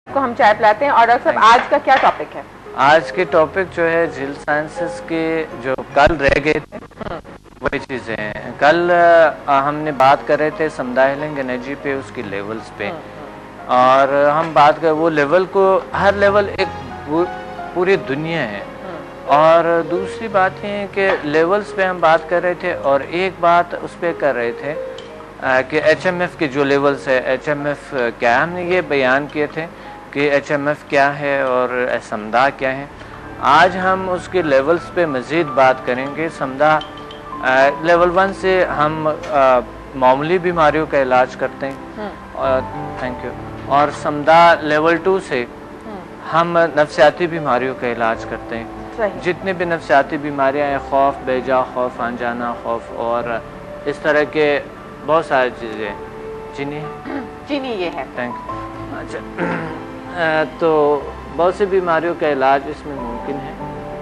کو ہم چائے پلاتے ہیں. اور ڈاکٹر صاحب آج کا کیا ٹاپک ہے؟ آج کے ٹاپک جو ہے جھیل سائنسز کے جو کل رہ گئے تھے وہی چیزیں ہیں. کل ہم نے بات کر رہے تھے سمدھا ہیلنگ انرجی پہ، اس کی لیولز پہ، اور ہم بات کر وہ لیول کو ہر لیول ایک پوری دنیا ہے. اور دوسری بات یہ ہے کہ لیولز پہ ہم بات کر رہے تھے، اور ایک بات اس پہ کر رہے تھے کہ ایچ ایم ایف کے جو لیولز ہے، ایچ ایم ایف کیا ہے. ہم نے یہ بیان کیے تھے کہ ایچ ایم ایف کیا ہے اور سمدھا کیا ہے. آج ہم اس کے لیولز پہ مزید بات کریں گے. سمدھا لیول 1 سے ہم معمولی بیماریوں کا علاج کرتے ہیں، تھینک یو. اور سمدھا لیول 2 سے ہم نفسیاتی بیماریوں کا علاج کرتے ہیں. جتنے بھی نفسیاتی بیماریاں ہیں، خوف، بیجا خوف، انجانا خوف، اور اس طرح کے بہت ساری چیزیں. چینی یہ ہے. Thank you. اچھا، تو بہت سی بیماریوں کا علاج اس میں ممکن ہے.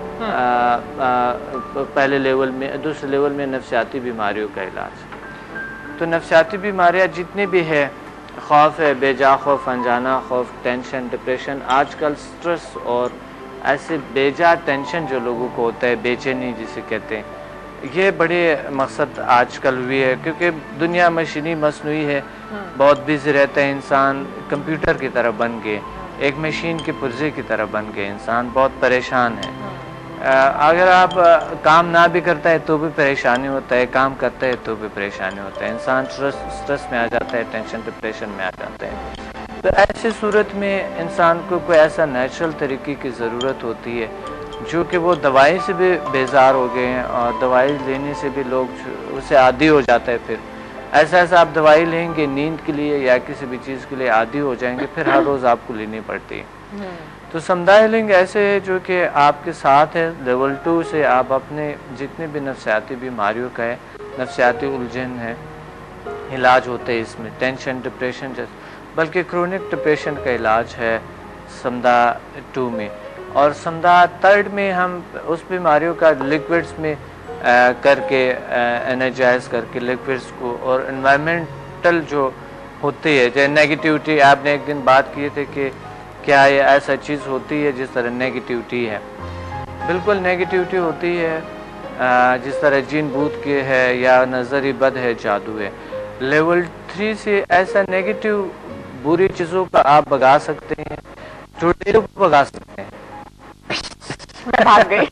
پہلے لیول میں، دوسرے لیول میں نفسیاتی بیماریوں کا علاج. تو نفسیاتی بیماریاں جتنی بھی ہے، خوف ہے، بیجا خوف، انجانا خوف، ٹینشن، ڈپریشن. آج کل سٹریس اور ایسے بیجا ٹینشن جو لوگوں کو ہوتا ہے، بے چینی جسے کہتے ہیں، یہ بڑے مقصد آج کل ہوئی ہے کیونکہ دنیا مشینی مصنوعی ہے. بہت بزی رہتا ہے انسان، کمپیوٹر کی طرح بن گئے، ایک مشین کے پرزے کی طرح بن گئے. انسان بہت پریشان ہے. اگر آپ کام نہ بھی کرتا ہے تو بھی پریشانی ہوتا ہے، کام کرتا ہے تو بھی پریشانی ہوتا ہے. انسان سٹریس میں آ جاتا ہے، ٹینشن ڈپریشن میں آ جاتا ہے. تو ایسی صورت میں انسان کو کوئی ایسا نیچرل طریقے کی ضرورت ہوتی ہے جو کہ وہ دوائی سے بھی بیزار ہو گئے ہیں، اور دوائی لینے سے بھی لوگ اسے عادی ہو جاتا ہے. پھر ایسا آپ دوائی لیں گے نیند کے لیے یا کسی بھی چیز کے لیے عادی ہو جائیں گے، پھر ہر روز آپ کو لینی پڑتی ہے. تو سمدھا ہیلنگ ایسے ہے جو کہ آپ کے ساتھ ہے. لیول 2 سے آپ اپنے جتنے بھی نفسیاتی بیماریوں کا ہے، نفسیاتی الجھن ہے، علاج ہوتے ہیں اس میں. ٹینشن، ڈپریشن بلکہ کرونک ڈپریشن کا علاج ہے سمدھا 2 میں. اور سمدھا 3 میں ہم اس بیماریوں کا لکوڈز میں کر کے انرجائز کر کے لکوڈز کو، اور انوائرمنٹل جو ہوتی ہے جیسے نیگیٹیوٹی. آپ نے ایک دن بات کی تھے کہ کیا یہ ایسا چیز ہوتی ہے جس طرح نیگیٹیوٹی ہے. بالکل نیگیٹیوٹی ہوتی ہے، جس طرح جن بوت کے ہے یا نظری بد ہے، جادو ہے. لیول 3 سے ایسا نیگیٹیو بری چیزوں کا آپ بگا سکتے ہیں، چڑیلوں کو بگا سکتے ہیں. میں بھاگ گئی.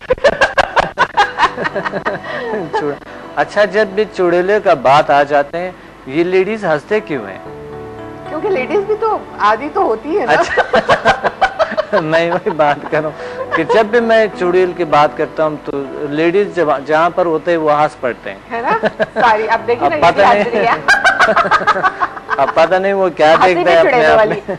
اچھا، جب بھی چڑیلے کا بات آ جاتے ہیں، یہ لیڈیز ہنستے کیوں ہیں؟ کیونکہ لیڈیز بھی تو عادی تو ہوتی ہے نا. میں وہی بات کروں کہ جب بھی میں چڑیل کی بات کرتا ہوں تو لیڈیز جہاں پر ہوتے ہیں وہ ہنس پڑتے ہیں، ہے نا. ساری اب دیکھیں نا، اب پتہ نہیں وہ کیا دیکھتا ہے اپنے آپ میں.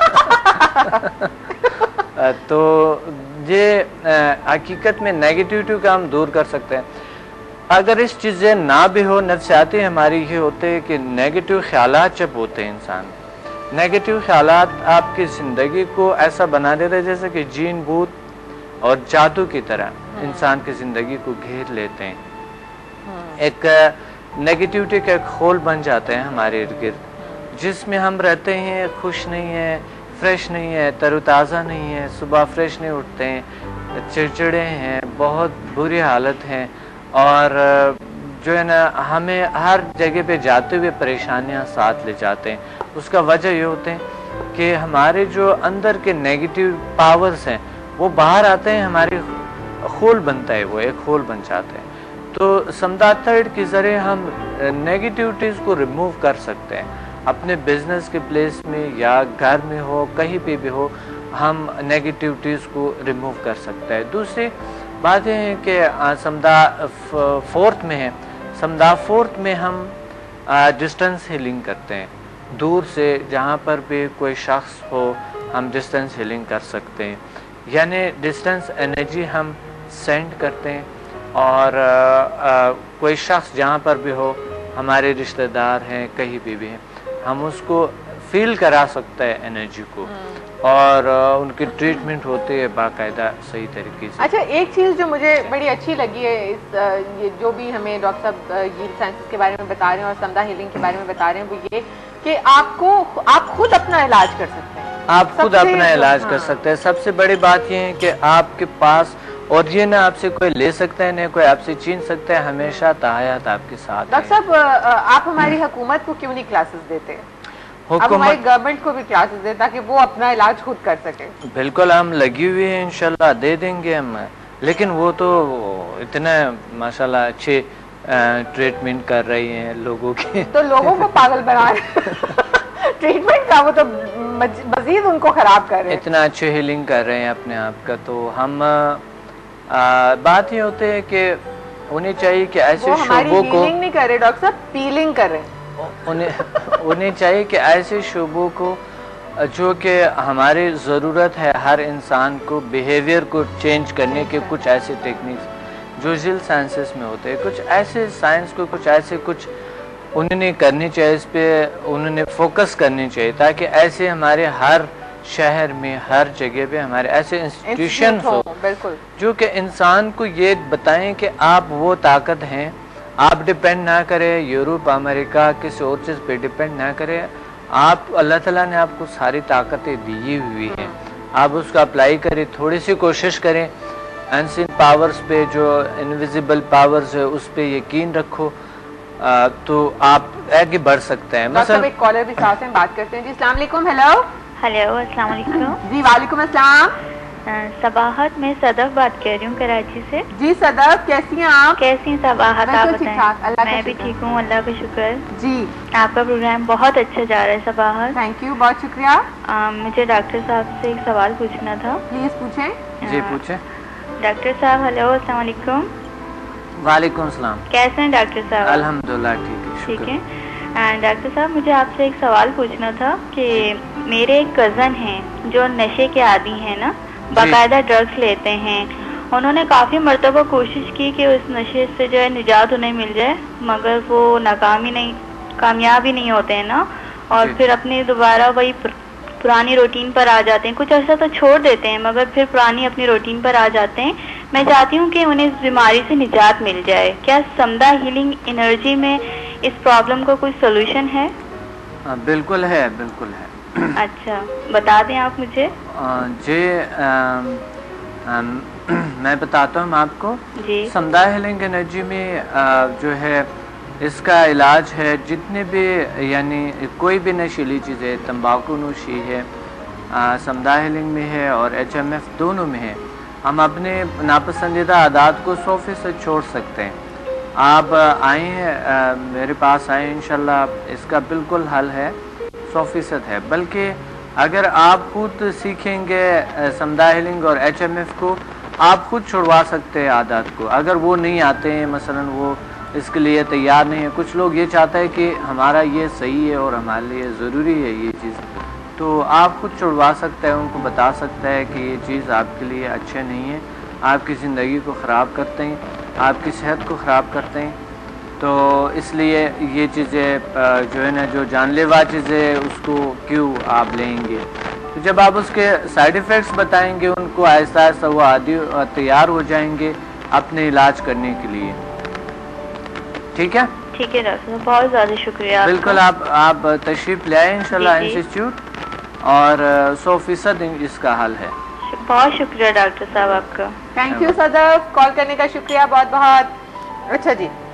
تو یہ حقیقت میں نیگیٹیوٹی کا ہم دور کر سکتے ہیں. اگر اس چیزیں نہ بھی ہو، نفسیاتی ہماری یہ ہوتے ہیں کہ نیگیٹیو خیالات جب ہوتے ہیں انسان، نیگیٹیو خیالات آپ کی زندگی کو ایسا بنا دیتے ہیں جیسے کہ جین بوت اور جادو کی طرح انسان کی زندگی کو گھیر لیتے ہیں. ایک نیگیٹیوٹی کا ایک خول بن جاتے ہیں ہمارے ارد گرد، جس میں ہم رہتے ہیں، خوش نہیں ہیں، فریش نہیں ہے، تر و تازہ نہیں ہے، صبح فریش نہیں اٹھتے ہیں، چڑچڑے ہیں، بہت بری حالت ہے. اور جو ہے نا، ہمیں ہر جگہ پہ جاتے ہوئے پریشانیاں ساتھ لے جاتے ہیں. اس کا وجہ یہ ہوتے ہیں کہ ہمارے جو اندر کے نیگیٹیو پاورز ہیں وہ باہر آتے ہیں، ہمارے خول بنتا ہے، وہ ایک خول بن جاتے ہیں. تو سمدھا 3 کے ذریعے ہم نیگیٹیوٹیز کو ریموو کر سکتے ہیں. اپنے بزنس کے پلیس میں یا گھر میں ہو، کہیں پہ بھی ہو، ہم نیگیٹیوٹیز کو ریموو کر سکتے ہیں. دوسری بات یہ ہے کہ سمدھا 4 میں ہے. سمدھا 4 میں ہم ڈسٹنس ہیلنگ کرتے ہیں. دور سے جہاں پر بھی کوئی شخص ہو، ہم ڈسٹنس ہیلنگ کر سکتے ہیں. یعنی ڈسٹنس انرجی ہم سینڈ کرتے ہیں، اور کوئی شخص جہاں پر بھی ہو، ہمارے رشتہ دار ہیں، کہیں بھی ہیں، ہم اس کو فیل کرا سکتے ہیں انرجی کو، اور ان کی ٹریٹمنٹ ہوتی ہے باقاعدہ صحیح طریقے سے. اچھا، ایک چیز جو مجھے بڑی اچھی لگی ہے یہ جو بھی ہمیں ڈاکٹر صاحب ہیل سائنسز کے بارے میں بتا رہے ہیں اور سمدھا ہیلنگ کے بارے میں بتا رہے ہیں، وہ یہ کہ آپ خود اپنا علاج کر سکتے ہیں. آپ خود اپنا علاج کر سکتے ہیں. سب سے بڑی بات یہ ہے کہ آپ کے پاس، اور یہ نہ آپ سے کوئی لے سکتا ہے نہ کوئی آپ سے چھین سکتا ہے، ہمیشہ تحیات آپ کے ساتھ. ڈاکٹر صاحب آپ ہماری حکومت کو کیوں نہیں کلاسز دیتے؟ آپ ہماری گورنمنٹ کو بھی کلاسز دیں تاکہ وہ اپنا علاج خود کر سکے. بالکل ہم لگی ہوئی ہیں، انشاءاللہ دے دیں گے ہم، لیکن وہ تو اتنا ماشاءاللہ اچھے ٹریٹمنٹ کر رہی ہیں لوگوں کی. تو لوگوں کو پاگل بنا رہے ٹریٹمنٹ کا، وہ تو مزید ان کو خراب کر رہے ہیں. اتنا اچھے ہیلنگ کر رہے ہیں اپنے آپ کا. تو ہم بات یہ ہوتے ہے کہ انہیں چاہیے کہ ایسے شعبوں کو نہیں کر رہے ڈاکٹر صاحب، پیلنگ کر رہے ہیں. انہیں چاہیے کہ ایسے شعبوں کو جو کہ ہماری ضرورت ہے ہر انسان کو بیہیویئر کو چینج کرنے کے، کچھ ایسے ٹیکنیکس جو ذیل سائنسز میں ہوتے ہیں، کچھ ایسے سائنس کو کچھ انہوں نے کرنی چاہیے، اس پہ انہوں نے فوکس کرنی چاہیے تاکہ ایسے ہمارے ہر شہر میں ہر جگہ پہ ہمارے ایسے انسٹیٹیوشنز ہو جو کہ انسان کو یہ بتائیں کہ آپ وہ طاقت ہیں، آپ ڈیپینڈ نہ کریں یورپ امریکہ کسی اور چیز پہ ڈیپینڈ نہ کریں. آپ اللہ تعالیٰ نے آپ کو ساری طاقتیں دی ہوئی ہیں، آپ اس کا اپلائی کریں، تھوڑی سی کوشش کریں. انسین پاورز پہ جو انویزیبل پاورز ہے اس پہ یقین رکھو تو آپ آگے بڑھ سکتے ہیں. مثلا ایک کالر بھی ساتھ ہیں، بات کرتے ہیں. جی السلام علیکم. ہیلو السلام علیکم. جی وعلیکم السلام. صباحت، میں صدف بات کر رہی ہوں کراچی سے. جی صدف، کیسی ہیں آپ؟ کیسی ہیں صباحت؟ آپ بتائیں. میں بھی ٹھیک ہوں، اللہ کا شکر. جی آپ کا پروگرام بہت اچھا جا رہا ہے صباحت. تھینک یو، بہت شکریہ. مجھے ڈاکٹر صاحب سے ایک سوال پوچھنا تھا. پلیز پوچھیں. جی پوچھیں. ڈاکٹر صاحب ہیلو السلام علیکم. وعلیکم السلام. کیسے ہیں ڈاکٹر صاحب؟ الحمدللہ ٹھیک ہے. ڈاکٹر صاحب مجھے آپ سے ایک سوال پوچھنا تھا کہ میرے ایک کزن ہیں جو نشے کے عادی ہیں نا، باقاعدہ ڈرگس لیتے ہیں. انہوں نے کافی مرتبہ کوشش کی کہ اس نشے سے جو ہے نجات انہیں مل جائے، مگر وہ کامیاب ہی نہیں ہوتے ہیں نا، اور پھر اپنی دوبارہ وہی پرانی روٹین پر آ جاتے ہیں. کچھ عرصہ تو چھوڑ دیتے ہیں مگر پھر پرانی اپنی روٹین پر آ جاتے ہیں. میں چاہتی ہوں کہ انہیں اس بیماری سے نجات مل جائے. کیا سمدہ ہیلنگ انرجی میں اس پرابلم کا کوئی سولوشن ہے؟ بالکل ہے، بالکل ہے. اچھا بتا دیں آپ مجھے. جی میں بتاتا ہوں آپ کو. جی سمدہ ہیلنگ انرجی میں جو ہے اس کا علاج ہے جتنے بھی یعنی کوئی بھی نشیلی چیز ہے، تمباکو نوشی ہے، سمدہ ہیلنگ میں ہے اور HMF دونوں میں ہے. ہم اپنے ناپسندیدہ عادات کو 100% چھوڑ سکتے ہیں. آپ آئیں میرے پاس آئیں، انشاءاللہ اس کا بالکل حل ہے، 100% ہے. بلکہ اگر آپ خود سیکھیں گے سمدہ ہیلنگ اور HMF کو، آپ خود چھڑوا سکتے ہیں عادات کو. اگر وہ نہیں آتے ہیں، مثلا وہ اس کے لیے تیار نہیں ہے، کچھ لوگ یہ چاہتا ہے کہ ہمارا یہ صحیح ہے اور ہمارے لیے ضروری ہے یہ چیز، تو آپ خود چھڑوا سکتے ہیں. ان کو بتا سکتا ہے کہ یہ چیز آپ کے لیے اچھا نہیں ہے، آپ کی زندگی کو خراب کرتے ہیں، آپ کی صحت کو خراب کرتے ہیں. تو اس لیے یہ چیزیں جو ہے نا، جو جان لیوا چیزیں اس کو کیوں آپ لیں گے. تو جب آپ اس کے سائیڈ ایفیکٹس بتائیں گے ان کو، آہستہ آہستہ وہ عادی تیار ہو جائیں گے اپنے علاج کرنے کے لیے. ٹھیک ہے ڈاکٹر صاحب، بہت زیادہ شکریہ. بالکل آپ تشریف لے آئیں انشاءاللہ انسٹیٹیوٹ، اور 100% اس کا حل ہے. بہت شکریہ ڈاکٹر صاحب آپ کا. تھینک یو صدف، کال کرنے کا شکریہ بہت بہت. اچھا جی